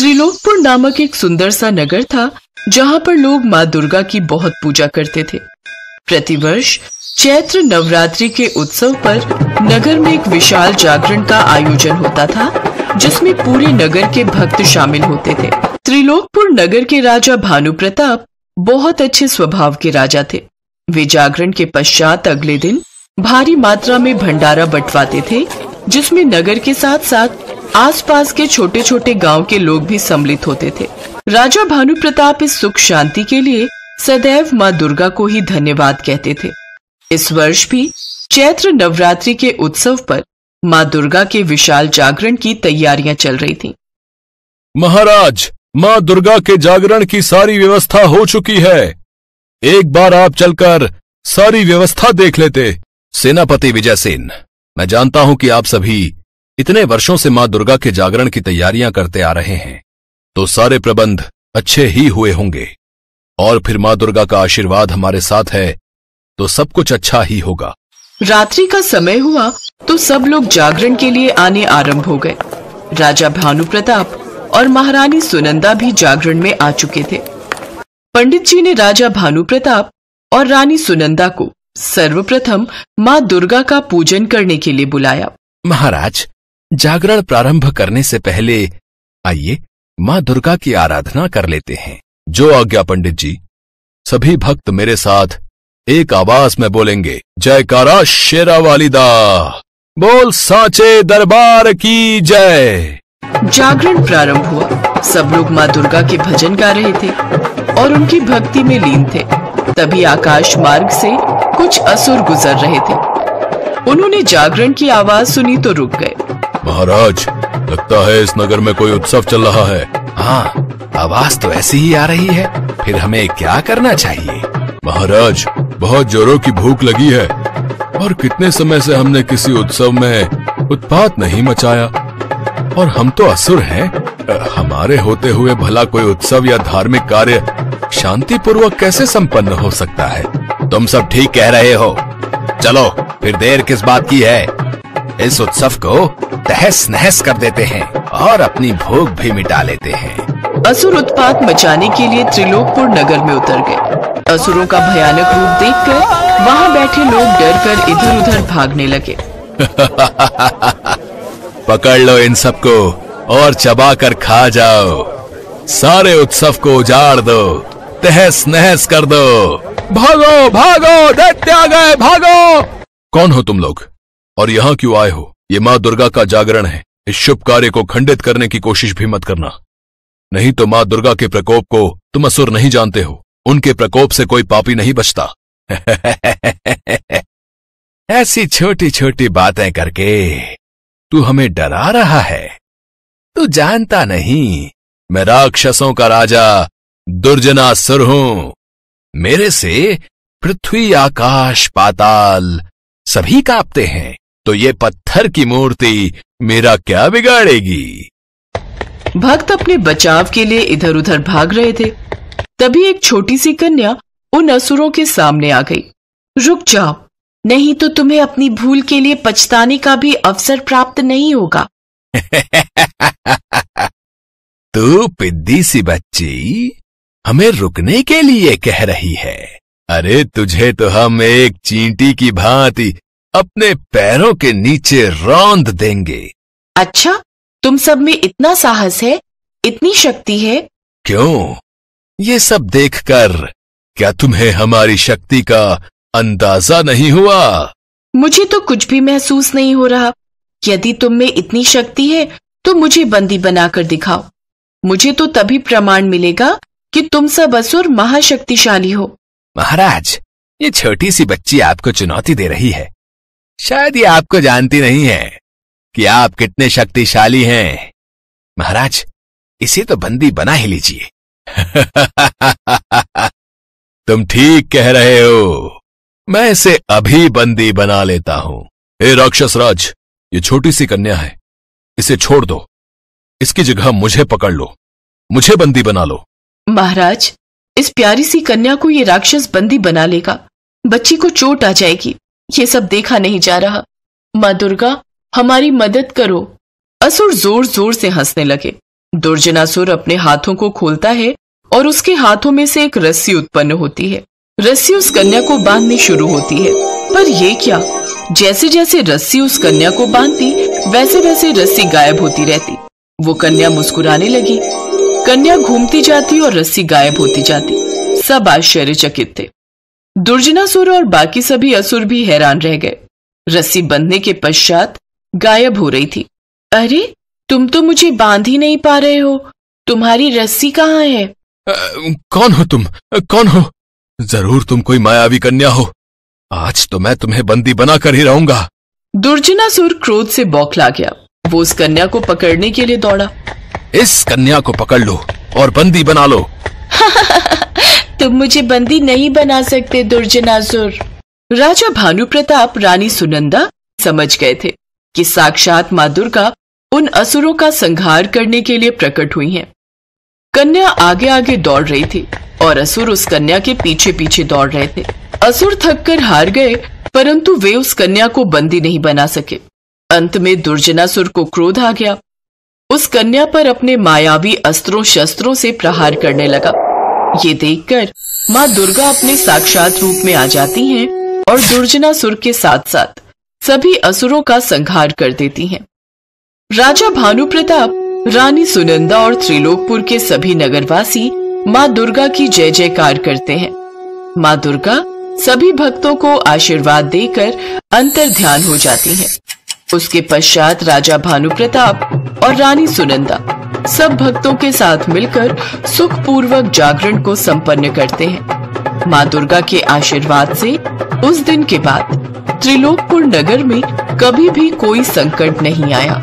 त्रिलोकपुर नामक एक सुंदर सा नगर था जहाँ पर लोग माँ दुर्गा की बहुत पूजा करते थे। प्रतिवर्ष चैत्र नवरात्रि के उत्सव पर नगर में एक विशाल जागरण का आयोजन होता था जिसमें पूरे नगर के भक्त शामिल होते थे। त्रिलोकपुर नगर के राजा भानु प्रताप बहुत अच्छे स्वभाव के राजा थे। वे जागरण के पश्चात अगले दिन भारी मात्रा में भंडारा बंटवाते थे जिसमें नगर के साथ साथ आसपास के छोटे छोटे गांव के लोग भी सम्मिलित होते थे। राजा भानु प्रताप इस सुख शांति के लिए सदैव माँ दुर्गा को ही धन्यवाद कहते थे। इस वर्ष भी चैत्र नवरात्रि के उत्सव पर माँ दुर्गा के विशाल जागरण की तैयारियां चल रही थीं। महाराज, माँ दुर्गा के जागरण की सारी व्यवस्था हो चुकी है। एक बार आप चलकर सारी व्यवस्था देख लेते। सेनापति विजयसेन, मैं जानता हूं कि आप सभी इतने वर्षों से माँ दुर्गा के जागरण की तैयारियां करते आ रहे हैं, तो सारे प्रबंध अच्छे ही हुए होंगे और फिर माँ दुर्गा का आशीर्वाद हमारे साथ है तो सब कुछ अच्छा ही होगा। रात्रि का समय हुआ तो सब लोग जागरण के लिए आने आरंभ हो गए। राजा भानु प्रताप और महारानी सुनंदा भी जागरण में आ चुके थे। पंडित जी ने राजा भानु प्रताप और रानी सुनंदा को सर्वप्रथम माँ दुर्गा का पूजन करने के लिए बुलाया। महाराज, जागरण प्रारंभ करने से पहले आइए माँ दुर्गा की आराधना कर लेते हैं। जो आज्ञा पंडित जी। सभी भक्त मेरे साथ एक आवाज में बोलेंगे, जयकारा शेरा वालिदा, बोल सांचे दरबार की जय। जागरण प्रारंभ हुआ। सब लोग माँ दुर्गा के भजन गा रहे थे और उनकी भक्ति में लीन थे। तभी आकाश मार्ग से कुछ असुर गुजर रहे थे। उन्होंने जागरण की आवाज सुनी तो रुक गए। महाराज, लगता है इस नगर में कोई उत्सव चल रहा है। हाँ, आवाज तो ऐसी ही आ रही है। फिर हमें क्या करना चाहिए? महाराज, बहुत जोरों की भूख लगी है और कितने समय से हमने किसी उत्सव में उत्पात नहीं मचाया और हम तो असुर हैं। हमारे होते हुए भला कोई उत्सव या धार्मिक कार्य शांतिपूर्वक कैसे संपन्न हो सकता है? तुम सब ठीक कह रहे हो। चलो फिर देर किस बात की है, इस उत्सव को तहस नहस कर देते हैं और अपनी भूख भी मिटा लेते हैं। असुर उत्पात मचाने के लिए त्रिलोकपुर नगर में उतर गए। असुरों का भयानक रूप देखकर वहां बैठे लोग डरकर इधर उधर भागने लगे। पकड़ लो इन सबको और चबा कर खा जाओ। सारे उत्सव को उजाड़ दो, तहस नहस कर दो। भागो भागो, दैत्य आ गए, भागो। कौन हो तुम लोग और यहाँ क्यों आए हो? ये माँ दुर्गा का जागरण है। इस शुभ कार्य को खंडित करने की कोशिश भी मत करना, नहीं तो माँ दुर्गा के प्रकोप को तुम असुर नहीं जानते हो। उनके प्रकोप से कोई पापी नहीं बचता। ऐसी छोटी छोटी बातें करके तू हमें डरा रहा है। तू जानता नहीं मैं राक्षसों का राजा दुर्जनासुर हूं। मेरे से पृथ्वी आकाश पाताल सभी कांपते हैं, तो ये पत्थर की मूर्ति मेरा क्या बिगाड़ेगी? भक्त अपने बचाव के लिए इधर उधर भाग रहे थे। तभी एक छोटी सी कन्या उन असुरों के सामने आ गई। रुक जाओ, नहीं तो तुम्हें अपनी भूल के लिए पछताने का भी अवसर प्राप्त नहीं होगा। तू पिद्दी सी बच्ची हमें रुकने के लिए कह रही है। अरे तुझे तो हम एक चींटी की भांति अपने पैरों के नीचे रौंद देंगे। अच्छा, तुम सब में इतना साहस है, इतनी शक्ति है? क्यों? ये सब देखकर क्या तुम्हें हमारी शक्ति का अंदाजा नहीं हुआ? मुझे तो कुछ भी महसूस नहीं हो रहा। यदि तुम में इतनी शक्ति है तो मुझे बंदी बनाकर दिखाओ। मुझे तो तभी प्रमाण मिलेगा कि तुम सब असुर महाशक्तिशाली हो। महाराज, ये छोटी सी बच्ची आपको चुनौती दे रही है। शायद ये आपको जानती नहीं है कि आप कितने शक्तिशाली हैं। महाराज, इसे तो बंदी बना ही लीजिए। तुम ठीक कह रहे हो, मैं इसे अभी बंदी बना लेता हूं। हे राक्षस राज, ये छोटी सी कन्या है, इसे छोड़ दो। इसकी जगह मुझे पकड़ लो, मुझे बंदी बना लो। महाराज, इस प्यारी सी कन्या को ये राक्षस बंदी बना लेगा। बच्ची को चोट आ जाएगी। ये सब देखा नहीं जा रहा। माँ दुर्गा, हमारी मदद करो। असुर जोर जोर से हंसने लगे। दुर्जनासुर अपने हाथों को खोलता है और उसके हाथों में से एक रस्सी उत्पन्न होती है। रस्सी उस कन्या को बांधनी शुरू होती है, पर ये क्या, जैसे जैसे रस्सी उस कन्या को बांधती वैसे वैसे रस्सी गायब होती रहती। वो कन्या मुस्कुराने लगी। कन्या घूमती जाती और रस्सी गायब होती जाती। सब आश्चर्यचकित थे। दुर्जनासुर और बाकी सभी असुर भी हैरान रह गए। रस्सी बंधने के पश्चात गायब हो रही थी। अरे, तुम तो मुझे बांध ही नहीं पा रहे हो, तुम्हारी रस्सी कहाँ है? कौन हो तुम? कौन हो? जरूर तुम कोई मायावी कन्या हो। आज तो मैं तुम्हें बंदी बना कर ही रहूंगा। दुर्जनासुर क्रोध से बौखला गया। वो उस कन्या को पकड़ने के लिए दौड़ा। इस कन्या को पकड़ लो और बंदी बना लो। तुम मुझे बंदी नहीं बना सकते दुर्जनासुर। राजा भानु प्रताप रानी सुनंदा समझ गए थे कि साक्षात माँ दुर्गा उन असुरों का संहार करने के लिए प्रकट हुई हैं। कन्या आगे आगे दौड़ रही थी और असुर उस कन्या के पीछे पीछे दौड़ रहे थे। असुर थककर हार गए, परंतु वे उस कन्या को बंदी नहीं बना सके। अंत में दुर्जनासुर को क्रोध आ गया। उस कन्या पर अपने मायावी अस्त्रों शस्त्रों से प्रहार करने लगा। ये देखकर माँ दुर्गा अपने साक्षात रूप में आ जाती हैं और दुर्जनासुर के साथ साथ सभी असुरों का संहार कर देती हैं। राजा भानु प्रताप, रानी सुनंदा और त्रिलोकपुर के सभी नगरवासी माँ दुर्गा की जय जयकार करते हैं। माँ दुर्गा सभी भक्तों को आशीर्वाद देकर अंतर ध्यान हो जाती हैं। उसके पश्चात राजा भानु प्रताप और रानी सुनंदा सब भक्तों के साथ मिलकर सुखपूर्वक जागरण को संपन्न करते हैं। माँ दुर्गा के आशीर्वाद से उस दिन के बाद त्रिलोकपुर नगर में कभी भी कोई संकट नहीं आया।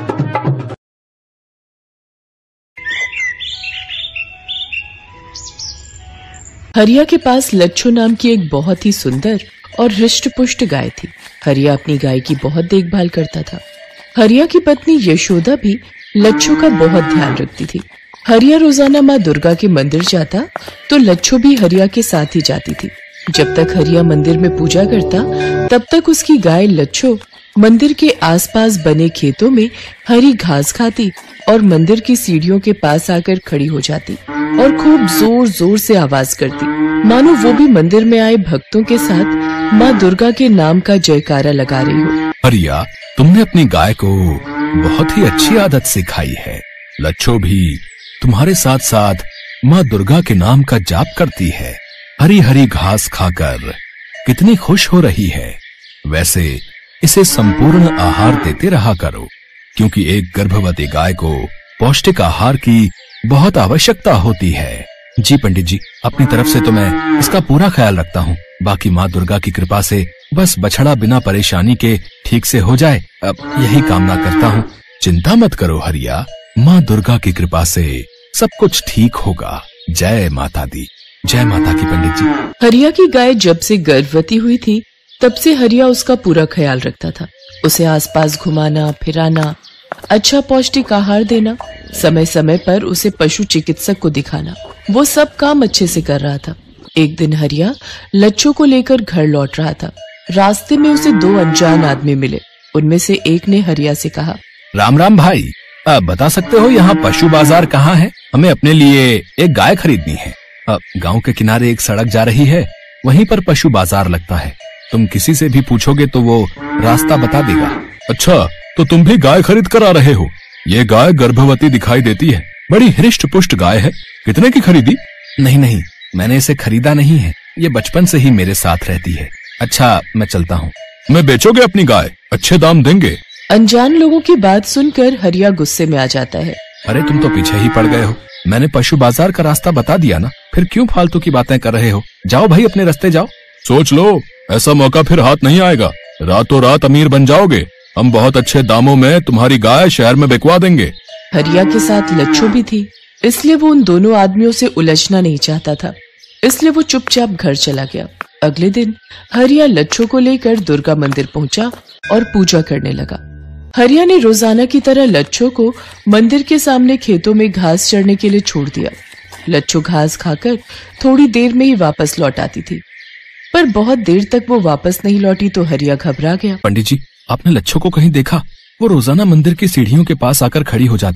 हरिया के पास लच्छो नाम की एक बहुत ही सुंदर और हृष्ट-पुष्ट गाय थी। हरिया अपनी गाय की बहुत देखभाल करता था। हरिया की पत्नी यशोदा भी लच्छो का बहुत ध्यान रखती थी। हरिया रोजाना माँ दुर्गा के मंदिर जाता तो लच्छो भी हरिया के साथ ही जाती थी। जब तक हरिया मंदिर में पूजा करता तब तक उसकी गाय लच्छो मंदिर के आसपास बने खेतों में हरी घास खाती और मंदिर की सीढ़ियों के पास आकर खड़ी हो जाती और खूब जोर जोर से आवाज करती, मानो वो भी मंदिर में आए भक्तों के साथ माँ दुर्गा के नाम का जयकारा लगा रही हो। हरिया, तुमने अपनी गाय को बहुत ही अच्छी आदत सिखाई है। लच्छो भी तुम्हारे साथ साथ माँ दुर्गा के नाम का जाप करती है। हरी हरी घास खाकर कितनी खुश हो रही है। वैसे इसे संपूर्ण आहार देते रहा करो, क्योंकि एक गर्भवती गाय को पौष्टिक आहार की बहुत आवश्यकता होती है। जी पंडित जी, अपनी तरफ से तो मैं इसका पूरा ख्याल रखता हूँ। बाकी माँ दुर्गा की कृपा से बस बछड़ा बिना परेशानी के ठीक से हो जाए, अब यही कामना करता हूँ। चिंता मत करो हरिया, माँ दुर्गा की कृपा से सब कुछ ठीक होगा। जय माता दी। जय माता की पंडित जी। हरिया की गाय जब से गर्भवती हुई थी तब से हरिया उसका पूरा ख्याल रखता था। उसे आसपास घुमाना फिराना, अच्छा पौष्टिक आहार देना, समय समय पर उसे पशु चिकित्सक को दिखाना, वो सब काम अच्छे से कर रहा था। एक दिन हरिया लच्छो को लेकर घर लौट रहा था। रास्ते में उसे दो अनजान आदमी मिले। उनमें से एक ने हरिया से कहा, राम राम भाई, बता सकते हो यहाँ पशु बाजार कहाँ है? हमें अपने लिए एक गाय खरीदनी है। गांव के किनारे एक सड़क जा रही है, वहीं पर पशु बाजार लगता है। तुम किसी से भी पूछोगे तो वो रास्ता बता देगा। अच्छा, तो तुम भी गाय खरीद कर आ रहे हो? ये गाय गर्भवती दिखाई देती है, बड़ी हृष्ट पुष्ट गाय है। कितने की खरीदी? नहीं नहीं, मैंने इसे खरीदा नहीं है, ये बचपन से ही मेरे साथ रहती है। अच्छा, मैं चलता हूँ। मैं बेचोगे अपनी गाय? अच्छे दाम देंगे। अनजान लोगों की बात सुनकर हरिया गुस्से में आ जाता है। अरे तुम तो पीछे ही पड़ गए हो। मैंने पशु बाजार का रास्ता बता दिया ना, फिर क्यों फालतू की बातें कर रहे हो? जाओ भाई, अपने रास्ते जाओ। सोच लो, ऐसा मौका फिर हाथ नहीं आएगा। रातों रात अमीर बन जाओगे। हम बहुत अच्छे दामों में तुम्हारी गाय शहर में बिकवा देंगे। हरिया के साथ लच्छो भी थी, इसलिए वो उन दोनों आदमियों से उलझना नहीं चाहता था। इसलिए वो चुपचाप घर चला गया। अगले दिन हरिया लच्छो को लेकर दुर्गा मंदिर पहुंचा और पूजा करने लगा। हरिया ने रोजाना की तरह लच्छो को मंदिर के सामने खेतों में घास चरने के लिए छोड़ दिया। लच्छो घास खाकर थोड़ी देर में ही वापस लौट आती थी, पर बहुत देर तक वो वापस नहीं लौटी तो हरिया घबरा गया। पंडित जी, आपने लच्छो को कहीं देखा? वो रोजाना मंदिर की सीढ़ियों के पास आकर खड़ी हो जाती है।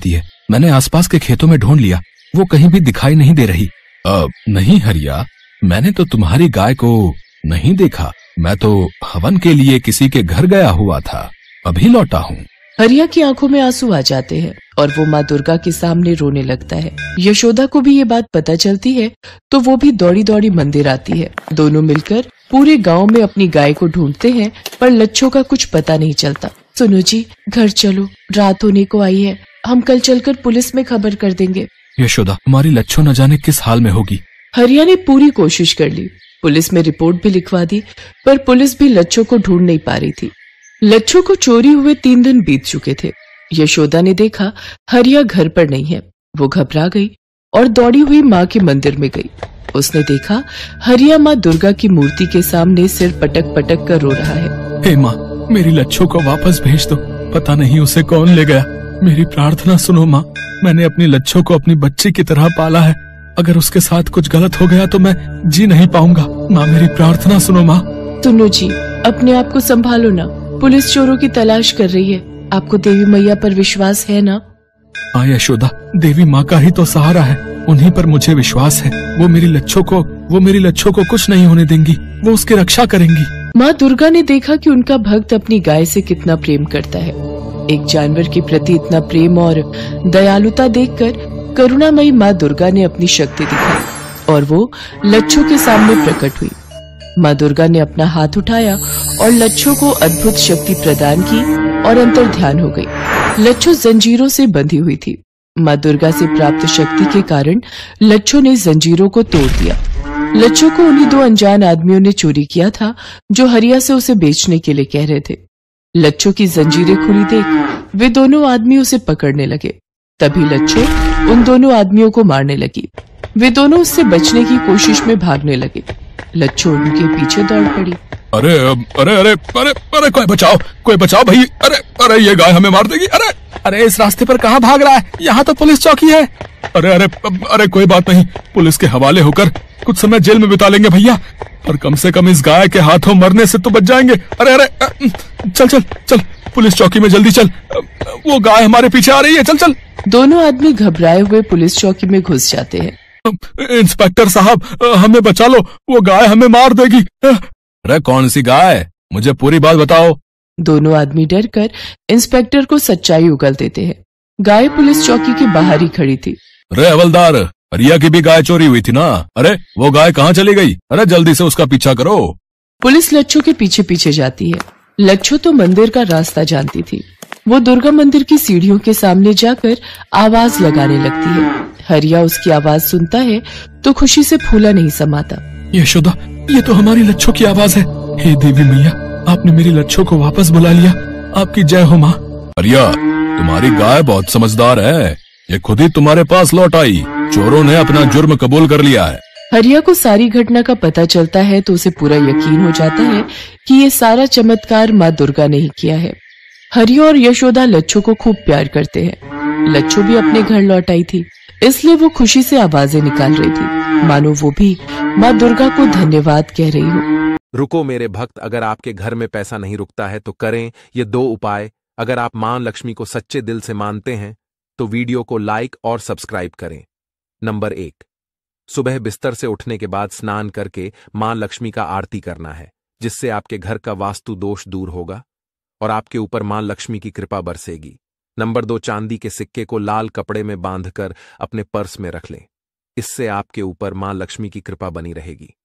मैंने आसपास के खेतों में ढूंढ लिया, वो कहीं भी दिखाई नहीं दे रही। नहीं हरिया, मैंने तो तुम्हारी गाय को नहीं देखा। मैं तो हवन के लिए किसी के घर गया हुआ था, अभी लौटा हूँ। हरिया की आंखों में आंसू आ जाते हैं और वो माँ दुर्गा के सामने रोने लगता है। यशोदा को भी ये बात पता चलती है तो वो भी दौड़ी दौड़ी मंदिर आती है। दोनों मिलकर पूरे गांव में अपनी गाय को ढूंढते हैं पर लच्छो का कुछ पता नहीं चलता। सुनो जी, घर चलो, रात होने को आई है, हम कल चलकर पुलिस में खबर कर देंगे। यशोदा, हमारी लच्छो न जाने किस हाल में होगी। हरिया ने पूरी कोशिश कर ली, पुलिस में रिपोर्ट भी लिखवा दी, पर पुलिस भी लच्छो को ढूंढ नहीं पा रही थी। लच्छो को चोरी हुए 3 दिन बीत चुके थे। यशोदा ने देखा हरिया घर पर नहीं है। वो घबरा गई और दौड़ी हुई माँ के मंदिर में गई। उसने देखा हरिया माँ दुर्गा की मूर्ति के सामने सिर पटक पटक कर रो रहा है। हे माँ, मेरी लच्छो को वापस भेज दो, पता नहीं उसे कौन ले गया। मेरी प्रार्थना सुनो माँ, मैंने अपनी लच्छो को अपनी बच्ची की तरह पाला है। अगर उसके साथ कुछ गलत हो गया तो मैं जी नहीं पाऊंगा। माँ, मेरी प्रार्थना सुनो माँ। सुनो जी, अपने आप को संभालो ना, पुलिस चोरों की तलाश कर रही है। आपको देवी मैया पर विश्वास है ना? हाँ यशोदा, देवी माँ का ही तो सहारा है, उन्हीं पर मुझे विश्वास है। वो मेरी लच्छो को कुछ नहीं होने देंगी, वो उसकी रक्षा करेंगी। माँ दुर्गा ने देखा कि उनका भक्त अपनी गाय से कितना प्रेम करता है। एक जानवर के प्रति इतना प्रेम और दयालुता देखकर करुणामयी माँ दुर्गा ने अपनी शक्ति दिखाई और वो लच्छो के सामने प्रकट हुई। माँ दुर्गा ने अपना हाथ उठाया और लच्छो को अद्भुत शक्ति प्रदान की और अंतर ध्यान हो गई। लच्छो जंजीरों से बंधी हुई थी। माँ दुर्गा से प्राप्त शक्ति के कारण लच्छो ने जंजीरों को तोड़ दिया। लच्छो को उन्हीं 2 अनजान आदमियों ने चोरी किया था जो हरिया से उसे बेचने के लिए कह रहे थे। लच्छो की जंजीरें खुली देख वे दोनों आदमी उसे पकड़ने लगे। तभी लच्छो उन दोनों आदमियों को मारने लगी। वे दोनों उससे बचने की कोशिश में भागने लगे। लच्छो उनके पीछे दौड़ पड़ी। अरे अरे अरे अरे अरे कोई बचाओ भाई। अरे अरे ये गाय हमें मार देगी। अरे अरे इस रास्ते पर कहाँ भाग रहा है? यहाँ तो पुलिस चौकी है। अरे अरे अरे कोई बात नहीं, पुलिस के हवाले होकर कुछ समय जेल में बिता लेंगे भैया, और कम से कम इस गाय के हाथों मरने से तो बच जाएंगे। अरे अरे चल चल चल, पुलिस चौकी में जल्दी चल, वो गाय हमारे पीछे आ रही है, चल चल। दोनों आदमी घबराए हुए पुलिस चौकी में घुस जाते हैं। इंस्पेक्टर साहब, हमें बचा लो, वो गाय हमें मार देगी। अरे कौन सी गाय, मुझे पूरी बात बताओ। दोनों आदमी डरकर इंस्पेक्टर को सच्चाई उगल देते हैं। गाय पुलिस चौकी के बाहर ही खड़ी थी। अरे हवलदार, हरिया की भी गाय चोरी हुई थी ना? अरे वो गाय कहाँ चली गई? अरे जल्दी से उसका पीछा करो। पुलिस लच्छो के पीछे पीछे जाती है। लच्छो तो मंदिर का रास्ता जानती थी। वो दुर्गा मंदिर की सीढ़ियों के सामने जाकर आवाज लगाने लगती है। हरिया उसकी आवाज सुनता है तो खुशी से फूला नहीं समाता। यशोदा, ये तो हमारी लच्छो की आवाज है। हे देवी मैया, आपने मेरी लच्छो को वापस बुला लिया, आपकी जय हो माँ। हरिया, तुम्हारी गाय बहुत समझदार है, ये खुद ही तुम्हारे पास लौट आई। चोरों ने अपना जुर्म कबूल कर लिया है। हरिया को सारी घटना का पता चलता है तो उसे पूरा यकीन हो जाता है कि ये सारा चमत्कार माँ दुर्गा ने ही किया है। हरिया और यशोदा लच्छो को खूब प्यार करते हैं। लच्छो भी अपने घर लौट आई थी, इसलिए वो खुशी से आवाजें निकाल रही थी, मानो वो भी माँ दुर्गा को धन्यवाद कह रही हो। रुको मेरे भक्त, अगर आपके घर में पैसा नहीं रुकता है तो करें ये 2 उपाय। अगर आप मां लक्ष्मी को सच्चे दिल से मानते हैं तो वीडियो को लाइक और सब्सक्राइब करें। नंबर 1, सुबह बिस्तर से उठने के बाद स्नान करके मां लक्ष्मी का आरती करना है, जिससे आपके घर का वास्तु दोष दूर होगा और आपके ऊपर मां लक्ष्मी की कृपा बरसेगी। नंबर 2, चांदी के सिक्के को लाल कपड़े में बांधकर अपने पर्स में रख लें, इससे आपके ऊपर मां लक्ष्मी की कृपा बनी रहेगी।